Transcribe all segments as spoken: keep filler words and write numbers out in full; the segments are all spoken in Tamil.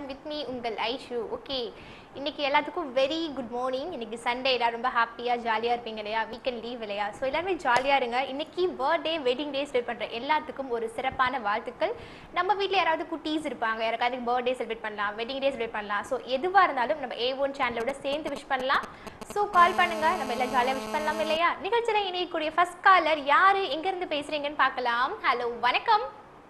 with me உங்கள் ஐஷு. ஓகே, இன்னைக்கு எல்லாத்துக்கும் வெரி குட் மார்னிங். இன்னைக்கு சண்டே, எல்லாரும் ரொம்ப ஹாப்பியாக ஜாலியாக இருப்பீங்க இல்லையா? வீக்கெண்ட் லீவ் இல்லையா? ஸோ எல்லாருமே ஜாலியாக இருங்க. இன்னைக்கு பர்த்டே வெட்டிங் டே செலிப்ரேட் பண்ணுற எல்லாத்துக்கும் ஒரு சிறப்பான வாழ்த்துக்கள். நம்ம வீட்டில் யாராவது குட்டீஸ் இருப்பாங்க, யாராவது பர்த்டே செலிப்ரேட் பண்ணலாம், வெட்டிங் டே செலிப்ரேட் பண்ணலாம். ஸோ எதுவாக இருந்தாலும் நம்ம ஏ ஒன் சேனலோட சேர்ந்து விஷ் பண்ணலாம். ஸோ கால் பண்ணுங்க, நம்ம எல்லாம் ஜாலியாக விஷ் பண்ணலாம் இல்லையா? நிகழ்ச்சியில் இணையக்கூடிய ஃபர்ஸ்ட் காலர் யாரு, எங்கேருந்து பேசுறீங்கன்னு பார்க்கலாம். ஹலோ, வணக்கம்.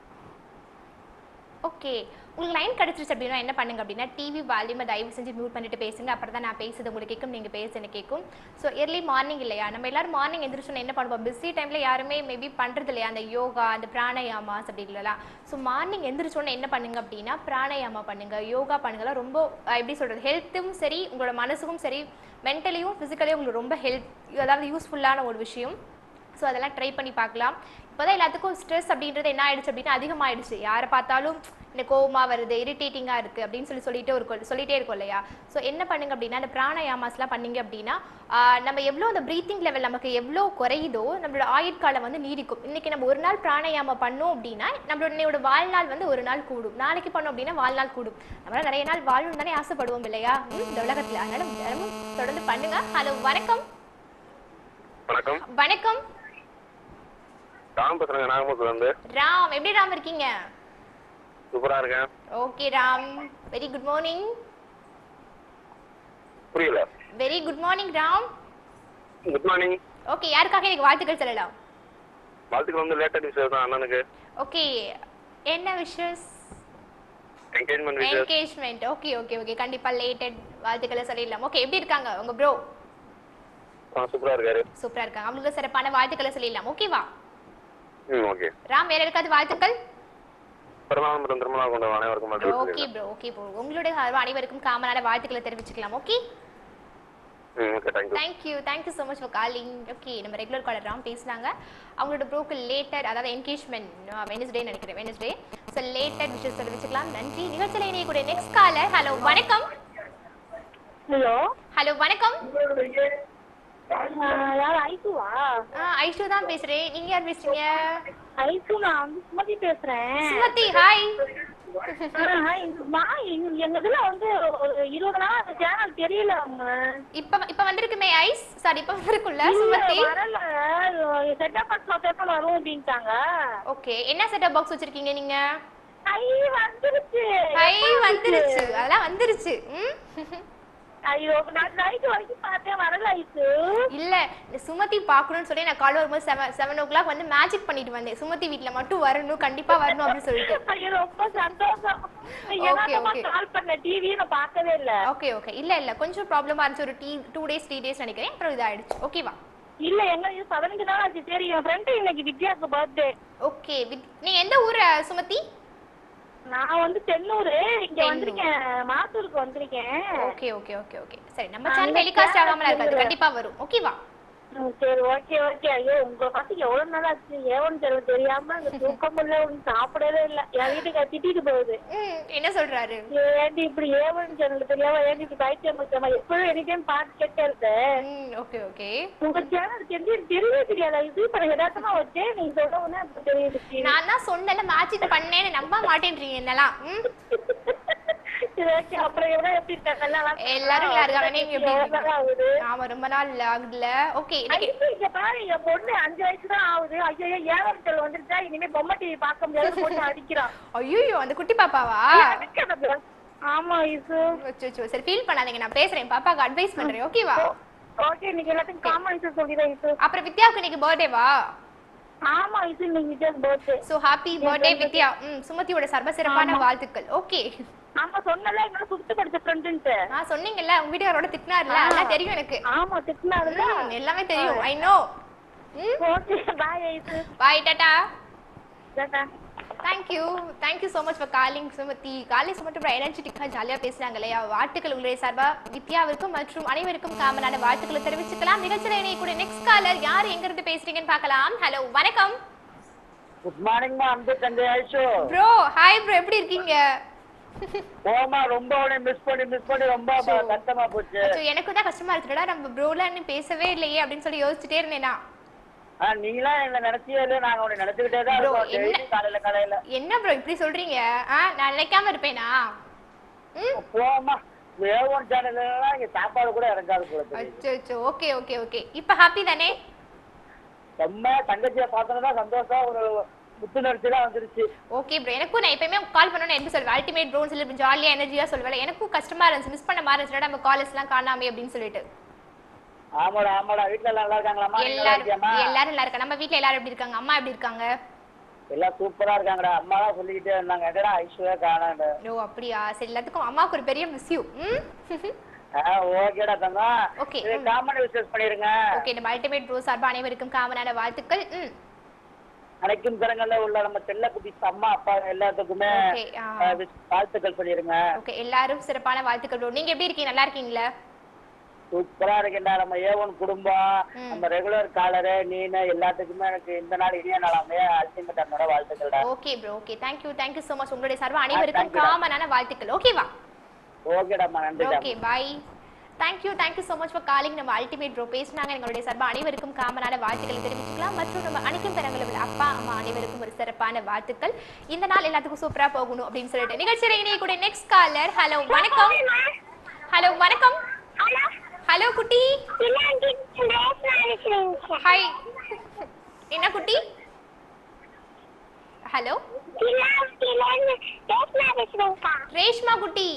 ஓகே, உங்களுக்கு லைன் கிடச்சிருச்சு அப்படின்னா என்ன பண்ணுங்க அப்படின்னா, டிவி வால்யூமை தயவு செஞ்சு மியூட் பண்ணிட்டு பேசுங்க. அப்புறம் தான் நான் பேசுறது உங்களுக்கு கேட்கும், நீங்கள் பேச எனக்கு கேட்கும். ஸோ எர்லி மார்னிங் இல்லையா, நம்ம எல்லாரும் மார்னிங் எந்திரிச்சோன்னா என்ன பண்ணுவோம்? பிஸி டைமில் யாருமே மேபி பண்ணுறது இல்லையா அந்த யோகா, அந்த பிராணயாமாஸ் அப்படி இல்லைலாம். ஸோ மார்னிங் எந்திரிச்சோன்னா என்ன பண்ணுங்க அப்படின்னா, பிராணயாமா பண்ணுங்க, யோகா பண்ணுங்கலாம். ரொம்ப எப்படி சொல்கிறது, ஹெல்த்தும் சரி, உங்களோட மனசுக்கும் சரி, மென்டலியும் ஃபிசிக்கலியும் உங்களுக்கு ரொம்ப ஹெல்த், அதாவது யூஸ்ஃபுல்லான ஒரு விஷயம். ஸோ அதெல்லாம் ட்ரை பண்ணி பார்க்கலாம். இப்போ தான் எல்லாத்துக்கும் ஸ்ட்ரெஸ் அப்படின்றது என்ன ஆயிடுச்சு அப்படின்னா அதிகமாகிடுச்சு. யாரை பார்த்தாலும் இந்த கோவமாக வருது, இரிட்டேட்டிங்காக இருக்குது அப்படின்னு சொல்லி சொல்லிட்டே இருக்கும் சொல்லிட்டே இருக்கும் இல்லையா? ஸோ என்ன பண்ணுங்க அப்படின்னா, அந்த பிராணயாமாஸ்லாம் பண்ணிங்க அப்படின்னா நம்ம எவ்வளோ அந்த ப்ரீத்திங் லெவல் நமக்கு எவ்வளோ குறையுதோ நம்மளோட ஆயுட்காலம் வந்து நீடிக்கும். இன்றைக்கி நம்ம ஒரு நாள் பிராணயாமம் பண்ணோம் அப்படின்னா நம்மளோட வாழ்நாள் வந்து ஒரு நாள் கூடும். நாளைக்கு பண்ணோம் அப்படின்னா வாழ்நாள் கூடும். நம்மளால் நிறைய நாள் வாழணும் தானே ஆசைப்படுவோம் இல்லையா இந்த உலகத்தில்? அதனால தினமும் தொடர்ந்து பண்ணுங்க. ஹலோ, வணக்கம். வணக்கம். வணக்கம். ராம் பேசுறேங்க, நாகமூர்ல இருந்து. ராம், எப்படி ராம் இருக்கீங்க? சூப்பரா இருக்கேன். Okay Ram, very good morning. புரியல. Very good morning Ram. Good morning. Okay, யாருக்காக எனக்கு வாழ்த்துக்கள் சொல்லலாம்? வாழ்த்துக்கள் வந்து லேட்டஸ்ட் விஷயம் தான் அண்ணனுக்கு. ஓகே, என்ன விஷஸ்? என்கேஜ்மென்ட் விஷயம். என்கேஜ்மென்ட். ஓகே ஓகே ஓகே, கண்டிப்பா லேட்டட் வாழ்த்துக்களை சொல்லிடலாம். ஓகே, எப்படி இருக்காங்க உங்க ப்ரோ? ஆ, சூப்பரா இருக்காரு. சூப்பரா இருக்காங்க. அவங்களுக்கு சிறப்பான வாழ்த்துக்களை சொல்லிடலாம். ஓகேவா? ம், ஓகே. ராம், வேற இருக்காது வாழ்த்துக்கள்? பிறந்தநாள் மற்றும் திருமணம் கொண்ட அனைவருக்கும் வாழ்த்துக்கள். ஓகே ப்ரோ, ஓகே ப்ரோ, உங்களுடைய அனைவருக்கும் காமனான வாழ்த்துக்களை தெரிவிச்சுக்கலாம். ஓகே. ம், okay, thank you. Thank you thank you so much for calling. Okay, நம்ம ரெகுலர் காலர் ராம் பேசுனாங்க. அவங்களோட ப்ரோக்கு லேட்டட், அதாவது என்கேஜ்மென்ட் வெனஸ்டே நினைக்கிறேன், வெனஸ்டே. ஸோ லேட்டட் விஷயம் தெரிவிச்சுக்கலாம். நன்றி. நிகழ்ச்சியில் இணையக்கூடிய நெக்ஸ்ட் காலர். ஹலோ, வணக்கம். ஹலோ ஹலோ, வணக்கம். யார், ஐசுவா? ஐஷு தான் பேசுறேன். நீங்க யார் பேசுறீங்க? ஐசு, நான் சுமதி பேசுறேன். சுமதி, ஹாய். எங்க இதுல வந்து இருபது நாள் அந்த சேனல் தெரியல. அவங்க இப்ப இப்ப வந்திருக்குமே ஐஸ், சாரி இப்ப வந்திருக்குல்ல சுமதி? வரல, செட்டப் பாக்ஸ் எப்ப வரும் அப்படின்ட்டாங்க. ஓகே, என்ன செட்டப் பாக்ஸ் வச்சிருக்கீங்க நீங்க? ஐ வந்துருச்சு, ஐ வந்துருச்சு, அதெல்லாம் வந்துருச்சு. ம், ஐயோ, நான் நைட் வரைக்கும் பார்த்தேன், வரல ஐசு. இல்ல, இந்த சுமதி பாக்கணும்னு சொல்லி நான் கால் வரும்போது செவன் செவன் ஓ கிளாக் வந்து மேஜிக் பண்ணிட்டு வந்தேன். சுமதி வீட்டுல மட்டும் வரணும், கண்டிப்பா வரணும் அப்படின்னு சொல்லிட்டு. ஐயோ, ரொம்ப சந்தோஷம். கால் பண்ண டிவியை நான் பார்க்கவே இல்ல. ஓகே ஓகே, இல்ல இல்ல கொஞ்சம் ப்ராப்ளமா இருந்துச்சு. ஒரு டீ டூ டேஸ் த்ரீ டேஸ் நினைக்கிறேன், அப்புறம் இதாயிடுச்சு. ஓகேவா? இல்ல, எங்க இது பதினஞ்சு நாள் ஆச்சு. சரி, என் ஃப்ரெண்டு இன்னைக்கு வித்யாக்கு பர்த்டே. ஓகே, நீங்க எந்த ஊர் சுமதி? நான் வந்து தென்னூர், இங்க வந்திருக்கேன், மாத்தூருக்கு வந்திருக்கேன். ஓகே ஓகே ஓகே ஓகே, சரி, நம்ம சேனல் டெலிகாஸ்ட் ஆகாமல இருக்காது, கண்டிப்பா வரும். ஓகேவா? சரி, ஓகே ஓகே. ஐயோ, உங்க பார்த்து எவ்வளவு நாள் ஆச்சு. ஏவன் தெரு தெரியாம அங்க தூக்கம் இல்ல, சாப்பிடவே இல்ல. என் வீட்டுக்கு திட்டிட்டு போகுது. என்ன சொல்றாரு? ஏண்டி இப்படி ஏவன் சேனல் தெரியாம, ஏண்டி இப்படி பைத்தியம் இருக்கமா, எப்பவும் எனக்கேன்னு பாட்டு கேட்டே இருக்கேன். ஓகே ஓகே, உங்க சேனல் தெரிஞ்சு தெரியவே தெரியாதா? இது இப்ப யதார்த்தமா வச்சேன், நீங்க சொல்றவொன்னே இப்ப தெரியுது. நான் தான் சொன்னேன் மேட்சிங் பண்ணேன்னு, நம்ப மாட்டேன்றீங்க என்னலாம். அப்புறம் எவ்வளவு எப்படி இருக்காங்க எல்லாரும் ஆமா, ரொம்ப நாள் ஆகுதுல. ஓகே, இங்க பாரு, என் பொண்ணு அஞ்சு வயசு தான் ஆகுது. ஐயோ, ஏவன் வந்துருச்சா, இனிமே பொம்மை டிவி பார்க்க முடியாது, பொண்ணு அடிக்கிறான். ஐயோ, அந்த குட்டி பாப்பாவா? ஆமா ஐசு. சரி, ஃபீல் பண்ணாதீங்க, நான் பேசுறேன், பாப்பாக்கு அட்வைஸ் பண்றேன். ஓகேவா? ஓகே, நீங்க எல்லாத்துக்கும் காமன் ஐசு சொல்லிடுறேன் ஐசு. அப்புறம் வித்யாவுக்கு இன்னைக்கு பர்த்டேவா? ஆமா ஐசு, இன்னைக்கு வித்யாக்கு birthday. So happy birthday Vidya. ம், சுமதியோட சர்வ சிறப்பான வாழ்த்துக்கள். ஓகே. ஆமா, சொன்னல என்னோட சுத்து படிச்ச ஃப்ரெண்ட்ன்ட்டு. நான் சொன்னீங்கல்ல, உங்க வீட்டுக்காரோட திட்னார்ல, அதெல்லாம் தெரியும் எனக்கு. ஆமா, திட்னார்ல, எல்லாமே தெரியும். I know. Okay, bye Aishu. Bye, tata. Tata. Thank you thank you so much for calling Sumathi. காலை சுமதி ரொம்ப எனர்ஜெட்டிக்கா ஜாலியா பேசுறாங்க இல்லையா? வாழ்த்துக்கள் உங்களுடைய சார்பா வித்யாவிற்கும் மற்றும் அனைவருக்கும் காமனான வாழ்த்துக்களை தெரிவிச்சுக்கலாம். நிகழ்ச்சியில இணையக்கூடிய நெக்ஸ்ட் காலர் யார், எங்க இருந்து பேசுறீங்கன்னு பார்க்கலாம். ஹலோ, வணக்கம். குட் மார்னிங் மா, அன்பு தங்கை ஐஷு. ப்ரோ, ஹாய் ப்ரோ, எப்படி இருக்கீங்க? ஓமா, ரொம்ப உடனே மிஸ் பண்ணி மிஸ் பண்ணி ரொம்ப கஷ்டமா போச்சு. எனக்கு தான் கஷ்டமா இருக்குடா, நம்ம ப்ரோல இன்னும் பேசவே இல்லையே அப்படின்னு சொல்லி யோசிச்சுட்டே இருந்தேனா. நீங்களா என்ன நினைச்சியே இல்ல, நாங்க உன்னை நினைச்சுக்கிட்டே தான் இருக்கோம் டெய்லி காலையில காலையில. என்ன ப்ரோ இப்படி சொல்றீங்க? நான் நினைக்காம இருப்பேனா? போமா ஏவன் சேனல்ல இங்க சாப்பாடு கூட இறங்காது போல தெரியுது. அச்சோ ஓகே ஓகே ஓகே இப்போ ஹாப்பி தானே? செம்ம தங்கச்சியை பார்த்தோன்னா சந்தோஷம் ஒரு புத்துணர்ச்சி தான் வந்துருச்சு. ஓகே ப்ரோ எனக்கும் நான் எப்பயுமே கால் பண்ணணும் எப்படி சொல்லுவேன் அல்டிமேட் ப்ரோன்னு சொல்லி ஜாலியா எனர்ஜியா சொல்லுவேன். எனக்கும் கஷ்டமா இருந்துச்சு மிஸ் பண்ண மாதிரி இருந்துச்சு நம்ம காலேஜ்லாம் காணாமே அப்படின்னு சொல்லிட்டு. ஆமாடா ஆமாடா வீட்ல எல்லாம் நல்லா இருக்காங்களாமா? எல்லாரும் எல்லாரும் நல்லா இருக்காங்க. நம்ம வீட்ல எல்லாரும் எப்படி இருக்காங்க? அம்மா எப்படி இருக்காங்க? எல்லாம் சூப்பரா இருக்காங்கடா. அம்மா தான் சொல்லிக்கிட்டே இருந்தாங்க எடா ஐஸ்வர்யா காணாண்டா. ஓ அப்படியா சரி எல்லாத்துக்கும் அம்மாவுக்கு ஒரு பெரிய மிஸ் யூ. ஓகேடா தங்கம். ஓகே காமன் விஷஸ் பண்ணிருங்க. ஓகே நம்ம அல்டிமேட் ப்ரோ சார்பா அனைவருக்கும் காமனான வாழ்த்துக்கள். ம் அனைக்கும் கரங்கள்ல உள்ள நம்ம செல்ல குட்டிஸ் அம்மா அப்பா எல்லாத்துக்குமே வாழ்த்துக்கள் சொல்லிருங்க. ஓகே எல்லாரும் சிறப்பான வாழ்த்துக்கள் ப்ரோ. நீங்க எப்படி இருக்கீங்க? நல்லா இருக்கீங்களா? சூப்பரா இருக்கேன்டா. நம்ம ஏவன் குடும்பம் நம்ம ரெகுலர் காலரு நீனு எல்லாத்துக்குமே எனக்கு இந்த நாள் இனிய நாளாமே அல்டிமேட் அண்ணோட வாழ்த்துக்கள்டா. Okay bro okay thank you thank you so much உங்களுடைய சார்பா அனைவருக்கும் காமனான வாழ்த்துக்கள். ஓகேவா? ஓகேடாமா நன்றி. Okay bye. Thank you thank you so much for calling நம்ம அல்டிமேட் ப்ரோ பேசினாங்க. எங்களுடைய சார்பா அனைவருக்கும் காமனான வாழ்த்துக்களை தெரிவிச்சுக்கலாம். மற்றும் நம்ம அனைக்கும் பெறங்களை விட அப்பா அம்மா அனைவருக்கும் ஒரு சிறப்பான வாழ்த்துக்கள். இந்த நாள் எல்லாத்துக்கும் சூப்பரா போகணும் அப்படின்னு சொல்லிட்டு நிகழ்ச்சியில இணைய கூட நெக்ஸ்ட் காலர். ஹலோ வணக்கம். ஹலோ வணக்கம். ஹலோ குட்டி. ஹாய் என்ன குட்டி? ஹலோ ரேஷ்மா குட்டி.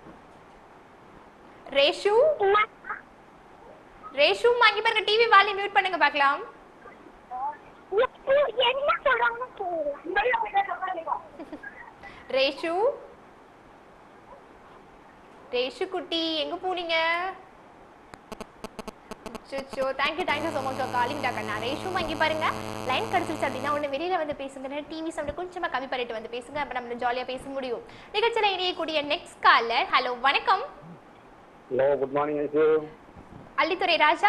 ரேஷு ரேஷு வாங்கி பாருங்க டிவி வால்யூம் மியூட் பண்ணுங்க பார்க்கலாம். ரேஷு ரேஷு குட்டி எங்க போனீங்க? So thank you thank you so much for calling டா கண்ணா. ரேஷு வாங்கி பாருங்க லைன் கிடைச்சிருச்சு அப்படின்னா ஒண்ணு வெளியில வந்து பேசுங்க. டிவி சவுண்ட் கொஞ்சமா கம்மி பண்ணிட்டு வந்து பேசுங்க. அப்ப நம்ம ஜாலியா பேச முடியும். நிகழ்ச்சியில இணையக்கூடிய நெக்ஸ்ட் காலர். ஹலோ வணக்கம். Hello good morning Aishu. Allithurai Raja.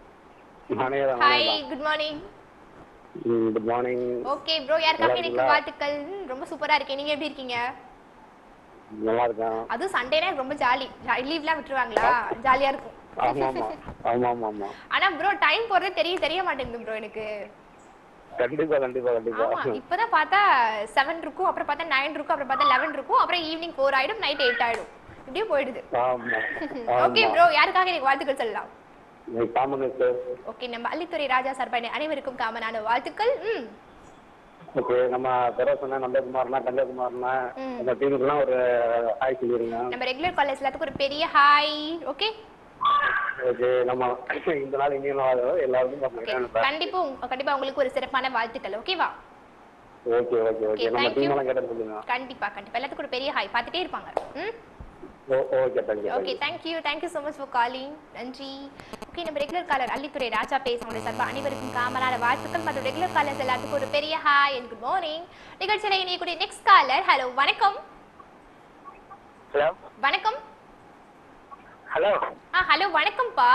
Hi good morning. Good morning. Okay bro யாருக்காக எனக்கு வாழ்த்துக்கள். ரொம்ப சூப்பரா இருக்கேன். நீங்க எப்படி இருக்கீங்க? நல்லா இருக்கேன். அது சண்டேனா ரொம்ப ஜாலி. லீவ்லாம் விட்டுருவாங்களா? ஜாலியா இருக்கும். ஆமா ஆமா ஆமா ஆமா. ஆனா ப்ரோ டைம் போறதே தெரிய தெரிய மாட்டேங்குது ப்ரோ எனக்கு. கண்டிப்பா கண்டிப்பா கண்டிப்பா. ஆமா இப்போதான் பார்த்தா செவன் இருக்கும், அப்புறம் பார்த்தா நைன் இருக்கும், அப்புறம் பார்த்தா லெவன் இருக்கும், அப்புறம் ஈவினிங் ஃபோர் ஆயிடும், நைட் எயிட் ஆயிடும். இப்படியே போயிடுது. ஆமா. ஓகே ப்ரோ யாருக்காக எனக்கு வாழ்த்துக்கள் சொல்லலாம்? நீ காமன் சார். ஓகே நம்ம அள்ளித்துறை ராஜா சார்பான அனைவருக்கும் காமனான வாழ்த்துக்கள். ம் ஓகே நம்ம பெரோசனா நந்தகுமார்னா கன்னியாகுமார்னா அந்த டீமுக்குலாம் ஒரு ஹாய் சொல்லிருங்க. நம்ம ரெகுலர் காலேஜ் எல்லாத்துக்கும் ஒரு பெரிய ஹாய். ஓகே ஓகே நம்ம இந்த நாள் இனிய நாள் எல்லாருக்கும் கண்டிப்பா கண்டிப்பா உங்களுக்கு ஒரு சிறப்பான வாழ்த்துக்கள். ஓகேவா? ஓகே ஓகே ஓகே நம்ம டீம் எல்லாம் கேட்ட சொல்லுங்க. கண்டிப்பா கண்டிப்பா எல்லாத்துக்கும் ஒரு பெரிய ஹாய் பார்த்துட்டே இருப்பாங்க. ம் okay thank you. Okay thank you thank you so much for calling. நன்றி. ஓகே நம்ம ரெகுலர் காலர் அள்ளித்துறை ராஜா பேசுறவங்க சார்பா அனைவருக்கும் காமனான வாழ்த்துக்கள். மற்றும் ரெகுலர் காலர்ஸ் எல்லாத்துக்கும் ஒரு பெரிய ஹாய் அண்ட் குட் மார்னிங். நிகழ்ச்சியில இணையக்கூடிய நெக்ஸ்ட் காலர். ஹலோ வணக்கம். ஹலோ வணக்கம். ஹலோ ஆ ஹலோ வணக்கம்ப்பா.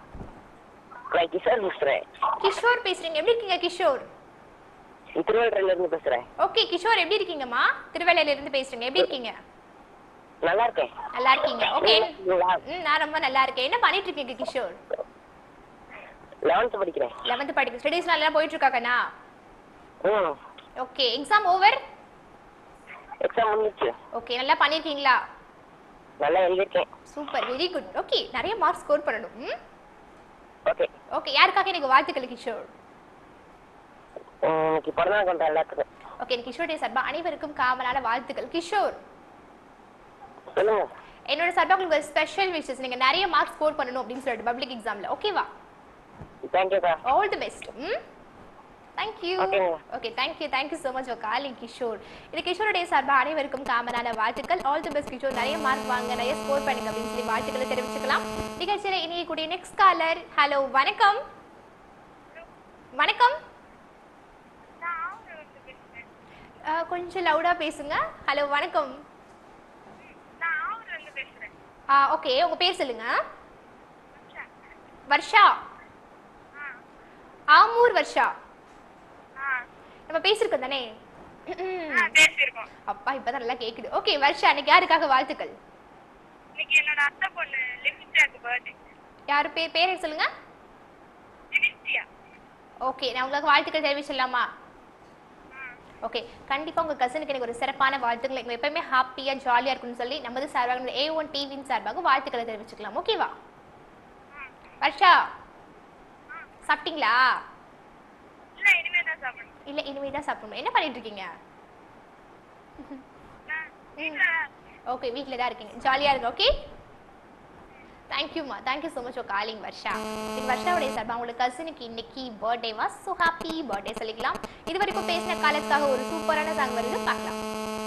நான் கிஷோர் பேசுறேன். கிஷோர் பேசுறீங்க. எப்படி இருக்கீங்க கிஷோர்? திருவள்ளூர்ல இருந்து பேசுறேன். ஓகே கிஷோர் எப்படி இருக்கீங்கம்மா? திருவள்ளூர்ல இருந்து பேசுறீங்க. எப்படி இருக்கீங்க? நல்லா இருக்கேன். நல்லா இருக்கீங்க. ஓகே ம் நான் ரொம்ப நல்லா இருக்கேன். என்ன பண்ணிட்டு இருக்கீங்க கிஷோர்? லெவன்த் படிக்கிறேன். லெவன்த் படிக்கிறேன். ஸ்டடீஸ் நல்லா போயிட்டு இருக்கா கண்ணா? ம் ஓகே எக்ஸாம் ஓவர்? எக்ஸாம் முடிஞ்சிச்சு. ஓகே நல்லா பண்ணிருக்கீங்களா? நல்லா எழுதிருக்கேன். Super very good. ஓகே நிறைய மார்க் ஸ்கோர் பண்ணணும். ம் ஓகே ஓகே யாருக்காக எனக்கு வாழ்த்துக்கள் கிஷோர்? இன்னைக்கு பிறந்தநாள் கொண்ட எல்லாத்துக்கும். ஓகே கிஷோர் டே சார்பா அனைவருக்கும் காமனான வாழ்த்துக்கள். கிஷோர் சொல்லுங்க. என்னோட சார்பா உங்களுக்கு ஒரு ஸ்பெஷல் விஷஸ். நீங்க நிறைய மார்க் ஸ்கோர் பண்ணணும் அப்படின்னு சொல்லிட்டு பப்ளிக் எக்ஸாம்ல. ஓகேவா? थैंक यू பா. All the best. ம் thank you. Okay. Okay thank you thank you so much for calling Kishore. இது கிஷோர் டே சார்பா அனைவருக்கும் காமனான வாழ்த்துக்கள். All the best Kishore. நிறைய மார்க் வாங்க நிறைய ஸ்கோர் பண்ணுங்க அப்படின்னு சொல்லி வாழ்த்துக்களை தெரிவிச்சுக்கலாம். நிகழ்ச்சியில இனிய கூடிய நெக்ஸ்ட் காலர். ஹலோ வணக்கம். வணக்கம். கொஞ்சம் லவுடா பேசுங்க. ஹலோ வணக்கம். ஆ ஓகே உங்க பேர் சொல்லுங்க. வர்ஷா. ஆமூர் வர்ஷா. நம்ம பேசிருக்கோம் தானே? அப்பா இப்பதான் நல்லா கேக்குது. ஓகே வர்ஷா இன்னைக்கு யாருக்காக வாழ்த்துக்கள்? இன்னைக்கு என்னோட அத்தை பொண்ணு லிவிஸ்டியாக்கு பர்த்டே. யார் பேர் பேர் சொல்லுங்க. லிவிஸ்டியா. ஓகே நான் உங்களுக்கு வாழ்த்துக்கள் தெரிவிச்சிடலாமா? ஓகே, கண்டிப்பா உங்க கசினுக்கு எனக்கு ஒரு சிறப்பான வாழ்த்துக்கள். எங்க எப்பவுமே ஹாப்பியா ஜாலியா இருக்கும்னு சொல்லி நமது சார்பாக ஏ ஒன் டிவியின் சார்பாக வாழ்த்துக்களை தெரிவிச்சுக்கலாம். ஓகேவா? வர்ஷா சாப்பிட்டீங்களா? இல்ல இனிமே தான் சாப்பிடணும். இல்ல இனிமே தான் சாப்பிடணும். என்ன பண்ணிட்டு இருக்கீங்க? ஓகே, வீட்ல தான் இருக்கீங்க. ஜாலியா இருங்க. ஓகே, தேங்க்யூமா, thank you so much for calling Varsha. இது வர்ஷாவுடைய சார்பா உங்களுக்கு கசினுக்கு இன்னைக்கு பர்த்டேவா, ஸோ ஹாப்பி பர்த்டே சொல்லிக்கலாம். இது வரைக்கும் பேசின காலத்துக்காக ஒரு சூப்பரான சாங் வருது, பார்க்கலாம்.